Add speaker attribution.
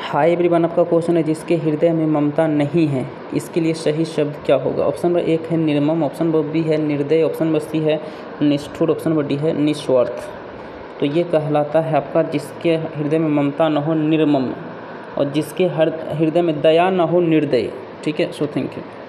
Speaker 1: Hi everyone, आपका question है जिसके हृदय में ममता नहीं है, इसके लिए सही शब्द क्या होगा। ऑप्शन नंबर 1 है निर्मम, ऑप्शन नंबर बी है निर्दय, ऑप्शन नंबर सी है निष्ठुर, ऑप्शन नंबर डी है निस्वार्थ। तो ये कहलाता है आपका जिसके हृदय में ममता न हो निर्मम, और जिसके हृदय में दया न हो निर्दय। ठीक है, सो थैंक यू।